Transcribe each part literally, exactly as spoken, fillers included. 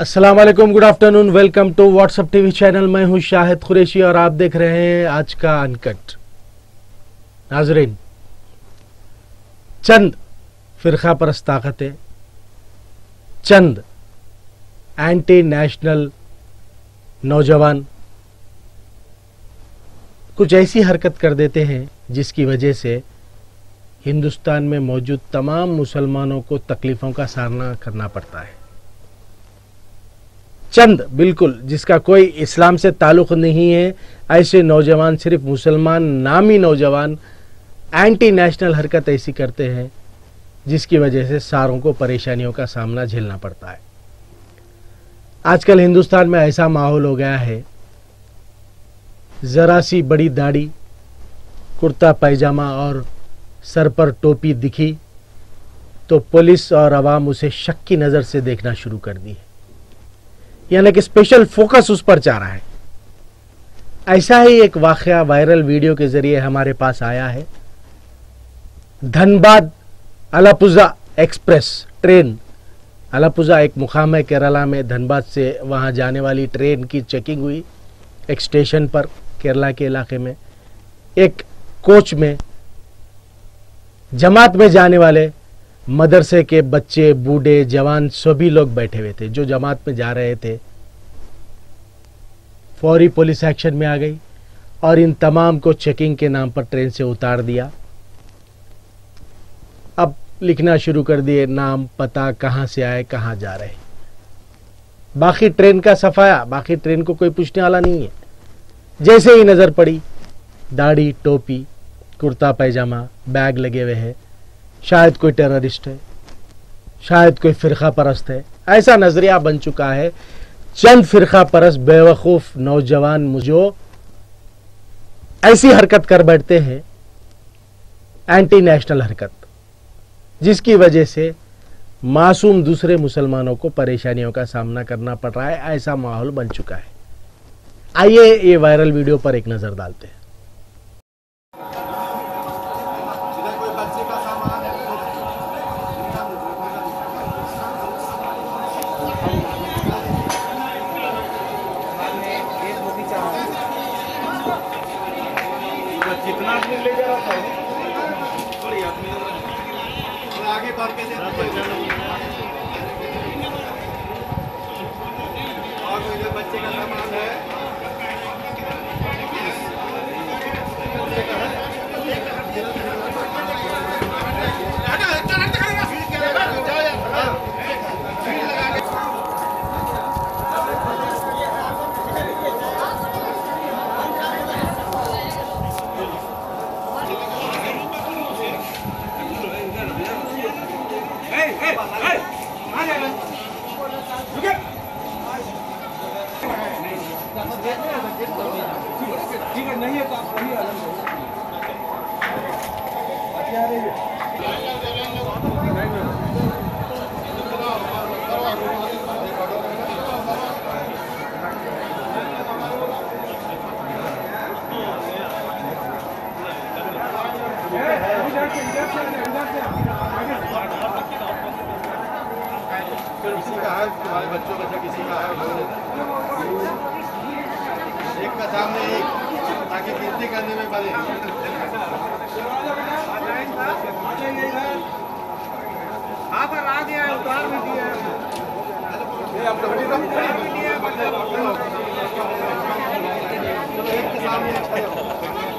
अस्सलाम वालेकुम, good afternoon, welcome to WhatsApp TV channel. मैं हूं शाहिद कुरैशी और आप देख रहे हैं आज का अनकट। नाजरीन, चंद फिरका परस्त ताकतें, चंद एंटी नेशनल नौजवान कुछ ऐसी हरकत कर देते हैं जिसकी वजह से हिंदुस्तान में मौजूद तमाम मुसलमानों को तकलीफों का सामना करना पड़ता है। चंद, बिल्कुल जिसका कोई इस्लाम से ताल्लुक़ नहीं है, ऐसे नौजवान, सिर्फ मुसलमान नामी नौजवान एंटी नेशनल हरकत ऐसी करते हैं जिसकी वजह से सारों को परेशानियों का सामना झेलना पड़ता है। आजकल हिंदुस्तान में ऐसा माहौल हो गया है, ज़रा सी बड़ी दाढ़ी, कुर्ता पैजामा और सर पर टोपी दिखी तो पुलिस और अवाम उसे शक की नज़र से देखना शुरू कर दी है, यानी कि स्पेशल फोकस उस पर जा रहा है। ऐसा ही एक वाकया वायरल वीडियो के जरिए हमारे पास आया है। धनबाद अलापुजा एक्सप्रेस ट्रेन, अलापुजा एक मुकाम है केरला में, धनबाद से वहां जाने वाली ट्रेन की चेकिंग हुई एक स्टेशन पर केरला के इलाके में। एक कोच में जमात में जाने वाले मदरसे के बच्चे, बूढ़े, जवान सभी लोग बैठे हुए थे जो जमात में जा रहे थे। फौरी पुलिस एक्शन में आ गई और इन तमाम को चेकिंग के नाम पर ट्रेन से उतार दिया। अब लिखना शुरू कर दिए नाम, पता, कहां से आए, कहां जा रहे। बाकी ट्रेन का सफाया, बाकी ट्रेन को कोई पूछने वाला नहीं है। जैसे ही नजर पड़ी, दाढ़ी, टोपी, कुर्ता पैजामा, बैग लगे हुए हैं, शायद कोई टेररिस्ट है, शायद कोई फिरका परस्त है, ऐसा नजरिया बन चुका है। चंद फिरका परस्त बेवकूफ नौजवान जो ऐसी हरकत कर बैठते हैं, एंटी नेशनल हरकत, जिसकी वजह से मासूम दूसरे मुसलमानों को परेशानियों का सामना करना पड़ रहा है। ऐसा माहौल बन चुका है। आइए ये वायरल वीडियो पर एक नजर डालते हैं। जितना आदमी ले जा रहा था थोड़ी आदमी आगे बढ़ के और कोई जो बच्चे का सामान है ठीक है, नहीं है तो आप वही अलग किसी का है, तुम्हारे बच्चों का किसी का है, एक का सामने एक, ताकि गिनती करने में बने। हाँ पर आ गया है, उतार भी दिया है। एक के सामने एक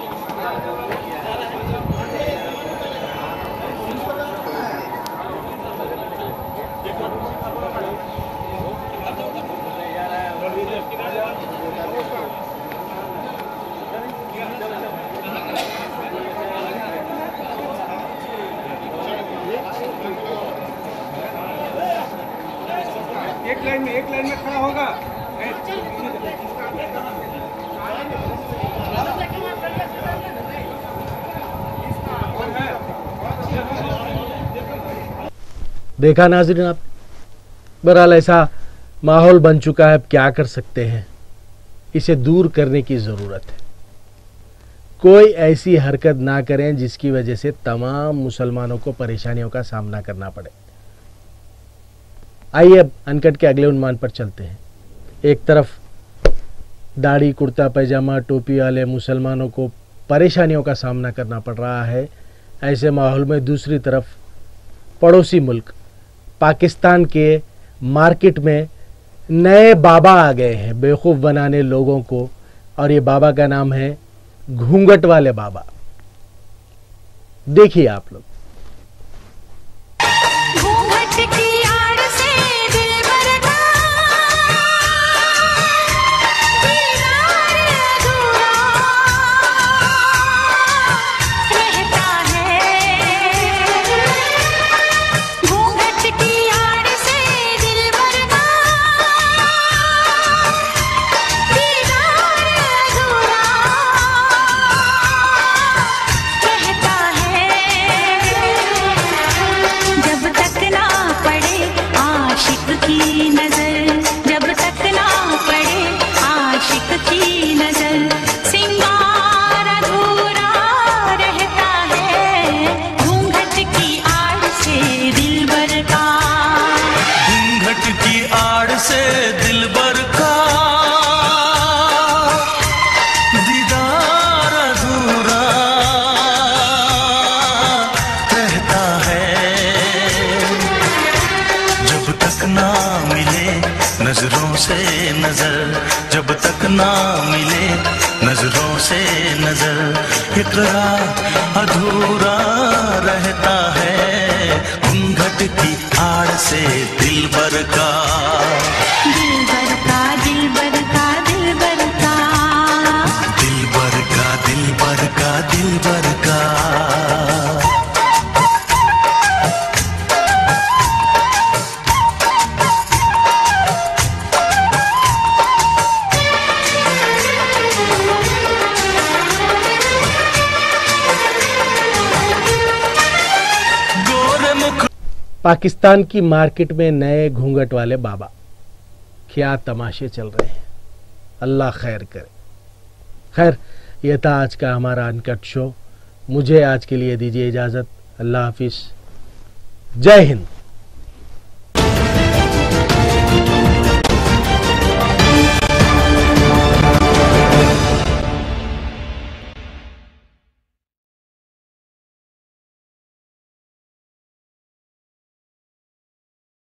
एक लाइन में एक लाइन में खड़ा होगा। देखा नाज़रीन आप, बहरहाल ऐसा माहौल बन चुका है। अब क्या कर सकते हैं, इसे दूर करने की ज़रूरत है। कोई ऐसी हरकत ना करें जिसकी वजह से तमाम मुसलमानों को परेशानियों का सामना करना पड़े। आइए अब अनकट के अगले उन्मान पर चलते हैं। एक तरफ दाढ़ी, कुर्ता पैजामा, टोपी वाले मुसलमानों को परेशानियों का सामना करना पड़ रहा है। ऐसे माहौल में दूसरी तरफ पड़ोसी मुल्क पाकिस्तान के मार्केट में नए बाबा आ गए हैं बेवकूफ़ बनाने लोगों को, और ये बाबा का नाम है घूंघट वाले बाबा। देखिए आप लोग। नजरों से नजर, जब तक ना मिले नजरों से नजर, इकरार अधूरा रहता है घूंघट की आड़ से दिलबर का। दिलबर का दिलबर का दिलबर का दिलबर का दिलबर का दिलबर का। पाकिस्तान की मार्केट में नए घूंघट वाले बाबा, क्या तमाशे चल रहे हैं। अल्लाह खैर करे। खैर, यह था आज का हमारा अनकट शो। मुझे आज के लिए दीजिए इजाज़त। अल्लाह हाफिज़। जय हिंद।